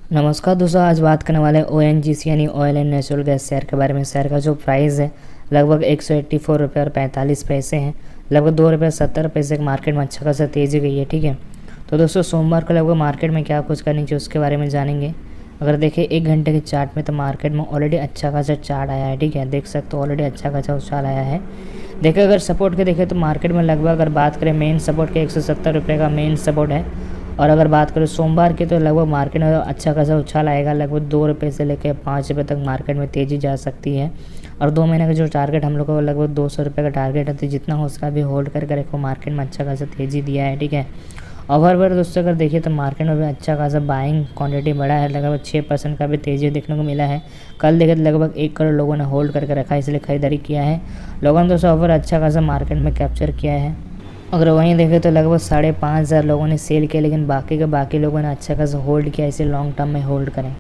नमस्कार दोस्तों, आज बात करने वाले हैं ONGC यानी oil and natural gas share के बारे में। शेयर का जो प्राइस है लगभग 184 रुपये और 45 पैसे हैं। लगभग 2 रुपये 70 पैसे के मार्केट में अच्छा खासा तेज़ी गई है। ठीक है, तो दोस्तों सोमवार को लगभग मार्केट में क्या कुछ करनी चाहिए उसके बारे में जानेंगे। अगर देखें 1 घंटे के चार्ट में तो मार्केट में ऑलरेडी अच्छा खासा चार्ट आया है। ठीक है, देख सकते हो ऑलरेडी अच्छा खासा उछाल आया है। देखें अगर सपोर्ट के देखें तो मार्केट में लगभग अगर बात करें मेन सपोर्ट के 170 रुपये का मेन सपोर्ट है। और अगर बात करें सोमवार की तो लगभग मार्केट में अच्छा खासा उछाल आएगा। लगभग 2 रुपये से लेकर 5 रुपये तक मार्केट में तेज़ी जा सकती है। और 2 महीने का जो टारगेट हम लोग को लगभग 200 रुपये का टारगेट है, तो जितना हो उसका भी होल्ड करके रखो। मार्केट में अच्छा खासा तेज़ी दिया है। ठीक है, ओवरऑल दोस्तों अगर देखिए तो मार्केट में भी अच्छा खासा बाइंग क्वांटिटी बढ़ा है। लगभग 6% का भी तेज़ी देखने को मिला है। कल देखे तो लगभग 1 करोड़ लोगों ने होल्ड करके रखा है, इसलिए खरीदारी किया है। लोगों ने दोस्तों ओवर अच्छा खासा मार्केट में कैप्चर किया है। अगर वहीं देखें तो लगभग 5,500 लोगों ने सेल किया, लेकिन बाकी लोगों ने अच्छा खासा होल्ड किया। इसे लॉन्ग टर्म में होल्ड करें।